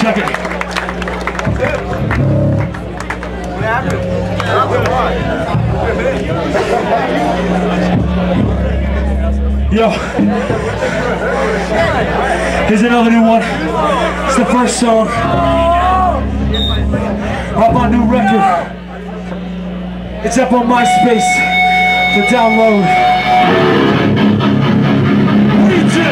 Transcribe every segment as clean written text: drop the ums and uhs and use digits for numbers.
second. Yo, here's another new one. It's the first song off my new record. It's up on MySpace for download. What do you do?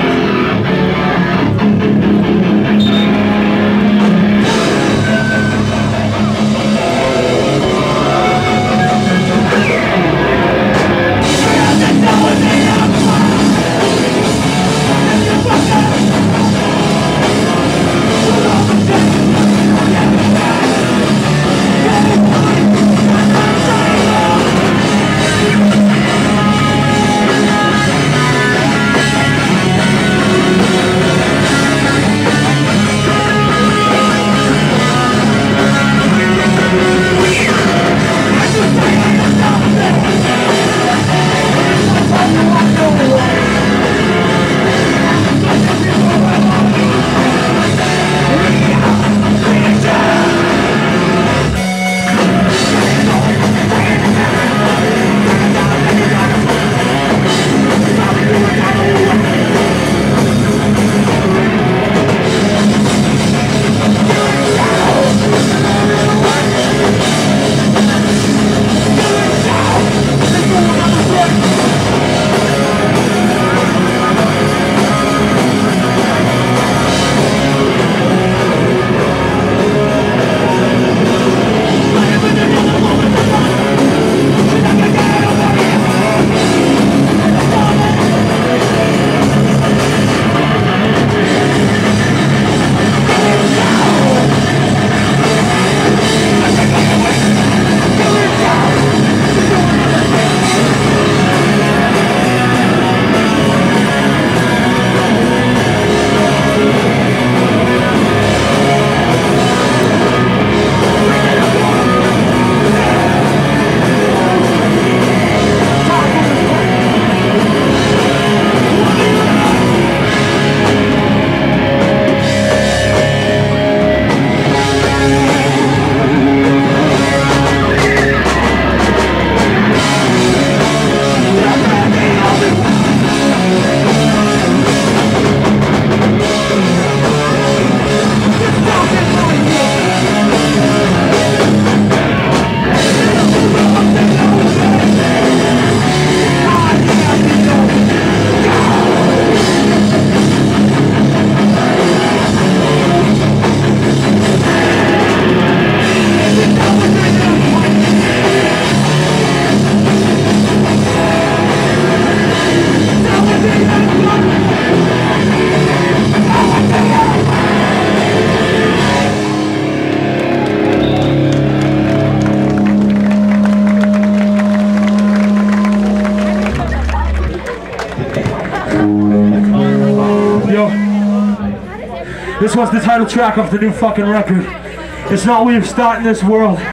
Yo, this was the title track of the new fucking record. It's not we have started in this world.